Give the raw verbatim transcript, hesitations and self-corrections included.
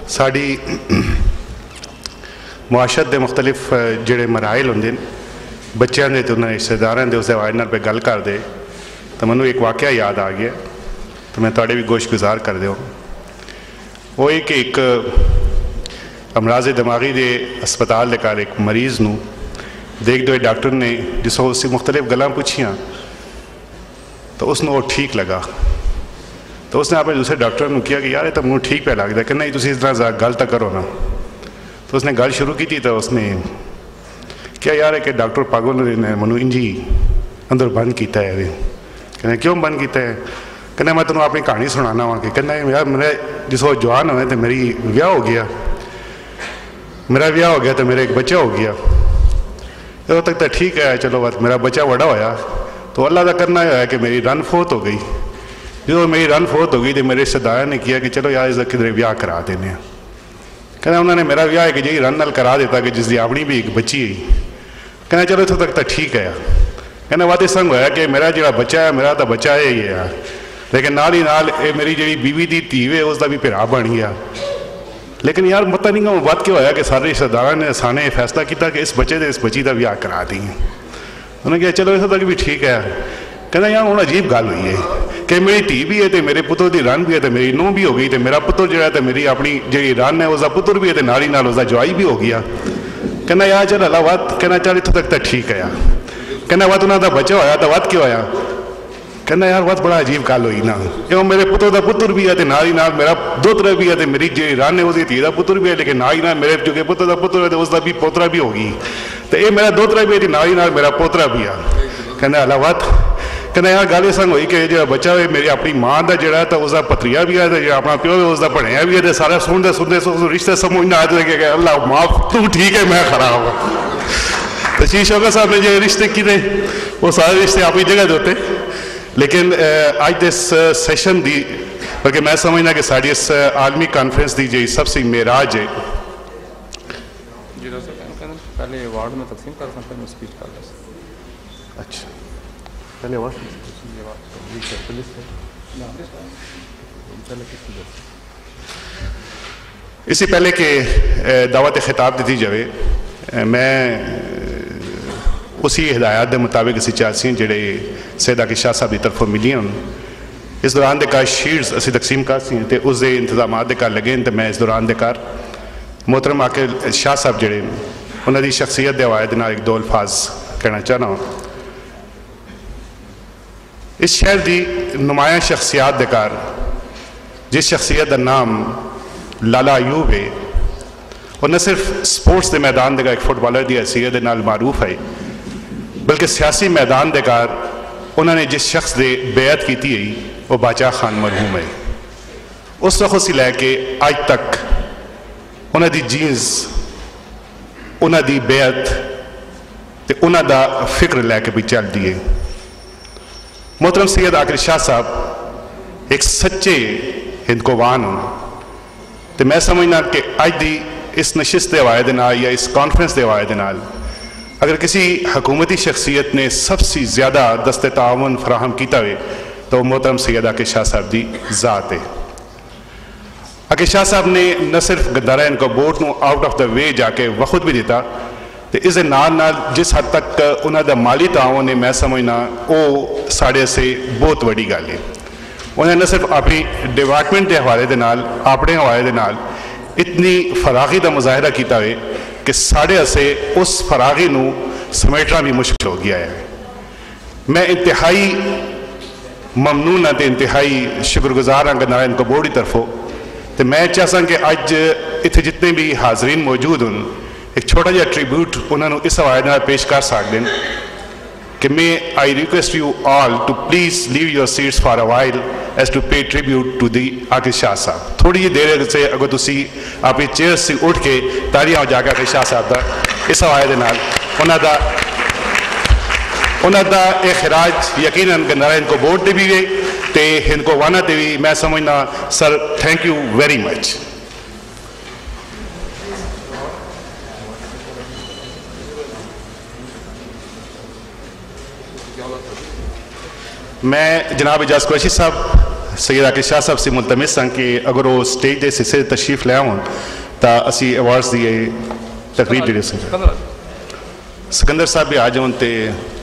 ساری معاشرت کے مختلف جڑے مراحل ہوندے بچیاں دے تے انہاں رشتہ داراں دے اس حوالے نال پہ گل کردے تو مینوں ایک واقعہ یاد آ گیا تو میں تواڈے بھی گوش گزار کر دیو وہ یہ کہ ایک امراض دماغی دے اسپتال دے کار ایک مریض نو دیکھ دو ڈاکٹر نے جس کو اس سے مختلف گلاں پوچھیاں تو اس نے وہ ٹھیک لگا تو اس نے اپنے دوسرے ڈاکٹر نے کیا کہ یار یہ تو منہ ٹھیک پہ لگتا ہے کہ نہیں تسی اس طرح گل تو کرو نا تو اس نے گل شروع کی تھی تو اس نے کیا یار ہے کہ ڈاکٹر پاگل نے منو انجی اندر بند کیتا ہے کہنا کیوں بند کیتا ہے کہنا میں تمہیں اپنی کہانی سنانا ہوا کہ کہنا یار میرے جس وہ جوان ہوئے تو میری ویاہ ہو گیا میرا ویاہ ہو گیا تو میرا ایک بچہ ہو گیا ادھر تک تو ٹھیک ہے چلو بات میرا بچہ بڑا ہویا تو اللہ کا کرنا یہ ہے کہ میری رن فوت ہو گئی جو میری رن فوت ہو گئی تو میرے رشتہ داروں نے کیا کہ چلو یار اس کا کدھر ویاہ کرا دینے ہیں کہنا انہوں نے میرا ویاہ ہے کہ جی رن نال کرا دیتا کہ جس دی اپنی بھی ایک بچی ہے کہنا چلو اتوں تک تو ٹھیک ہے کہنا بات اس سنگ ہوا کہ میرا جڑا بچہ ہے میرا تو بچہ ہے ہی ہے لیکن نال ہی نال میری جی بیوی دی دھی ہے اس کا بھی بھرا بن گیا لیکن یار پتہ نہیں کہ بات کیوں ہوا کہ سارے رشتہ داراں نے سانے فیصلہ کیا کہ اس بچے دے اس بچی کا ویاہ کرا دیں انہوں نے کہا چلو اتوں تک بھی ٹھیک ہے کہنا یار ہوں عجیب گل ہوئی ہے کہ میری دھی بھی ہے تو میرے پتر دی رن بھی ہے تو میری نوہ بھی ہو گئی تو میرا پتر جڑا ہے تو میری اپنی جی رن ہے اس کا پتر بھی ہے تو نال ہی نال اس کا جوائی بھی ہو گیا کہنا یار چل اللہ بات کہنا چل اتوں تک تو ٹھیک ہے یار کہنا بات انہوں کا بچہ ہوا تو بات کیوں ہوا کہنا یار بات بڑا عجیب گل ہوئی نا کیوں میرے پتر کا پتر بھی ہے تو نال ہی نال میرا دوترا بھی ہے تو میری جی رن ہے اس کی دھی کا پتر بھی ہے لیکن نال ہی نال میرے جو کہ پتر کا پتر ہے تو اس کا بھی پوترا بھی ہوگی تو یہ میرا دوترا بھی ہے نال ہی نال میرا پوترا بھی ہے کہنا اللہ بات کہنا یار گل یہ سنگ ہوئی کہ جو بچہ ہے میری اپنی ماں کا جڑا ہے تو اس کا پتریا بھی ہے تو جو اپنا پیو ہے اس کا بنیا بھی ہے تو سارا سنتے سنتے رشتے سمجھنا آتے کہ اللہ معاف تو ٹھیک ہے میں خراب ہوا تو شیخ شوکت صاحب نے جو رشتے کیے وہ سارے رشتے اپنی جگہ دے ہوتے لیکن آج دس سیشن دی بلکہ میں سمجھنا کہ ساری اس عالمی کانفرنس دی جو سب سے معراج ہے پہلے وارڈ میں تقسیم کر سکتے ہیں اسپیچ کر لیں اچھا پہلے وارڈ اسی پہلے کہ دعوت خطاب دیتی جائے میں اسی ہدایات دے مطابق اسی چاہتے ہیں جڑے سید عاقل شاہ صاحب کی طرف ملی ہیں اس دوران دے کار شیٹس اسی تقسیم کر سی ہیں اس دے انتظامات دے کار لگے ہیں تو میں اس دوران دے کار محترم عاقل شاہ صاحب جڑے انہوں دی شخصیت دے حوالے نال ایک دو الفاظ کہنا چاہنا ہوں اس شہر دی نمایاں شخصیات دے کار جس شخصیت دا نام لالا ایوب ہے اور نہ صرف سپورٹس دے میدان دے کا ایک فٹ بالر دی حیثیت دے نال معروف ہے بلکہ سیاسی میدان دے کار انہوں نے جس شخص دے بیعت کی تھی وہ باچا خان مرحوم ہے اس وقت سے لے کے آج تک انہوں دی جینز انہوں دی بیعت تے انہوں دا فکر لے کے بھی چل دیے محترم سید عاقل شاہ صاحب ایک سچے ہندکوان ہوں تو میں سمجھنا کہ آج دی اس نشست دے حوالے نال یا اس کانفرنس دے حوالے نال اگر کسی حکومتی شخصیت نے سب سے زیادہ دست تعاون فراہم کیتا ہوئے تو وہ محترم سید عاقل شاہ صاحب دی ذات ہے عاقل شاہ صاحب نے نہ صرف گندھارا ان کو board no out of the way جا کے وقت بھی دیتا تو اس دے نال نال جس حد تک انہوں دا مالی تعاون ہے میں سمجھنا وہ ساڑھے سے بہت بڑی گل ہے انہیں نہ صرف اپنی ڈپارٹمنٹ کے حوالے دے نال اپنے حوالے دے نال اتنی فراغی دا مظاہرہ کیتا ہوئے کہ ساڑھے سے اس فراغی نو سمیٹنا بھی مشکل ہو گیا ہے میں انتہائی ممنون ہوں انتہائی شکر گزار ہوں گندھارا ان کو بورڈ کی طرف ہو تو میں چاہتا کہ اج اتنے جتنے بھی حاضرین موجود ہوں ایک چھوٹا جا ٹریبیوٹ انہوں نے اس حوالے نال پیش کر سکتے ہیں کہ میں I request you all to please leave your seats for a while as to pay tribute to the Aqil Shah صاحب تھوڑی جی دیر سے اگر تسی اپنی چیئر سے اٹھ کے تالیاں ہو جا کے عاقل شاہ صاحب دا اس حوالے نال انہوں دا انہوں دا اخراج یقیناً گندھارا ان کو بورڈ دے بھی گئے تے ہند کو وانا تے بھی میں سمجھنا sir thank you very much میں جناب اجاز قریشی صاحب सैयद आकिब शाह साहब से मुलतमिस हाँ कि अगर वो स्टेज के हिस्से तशरीफ ले आवन तो असी अवार्ड्स की तकरीब जी सिकंदर सिकंदर साहब भी आ जाओ तो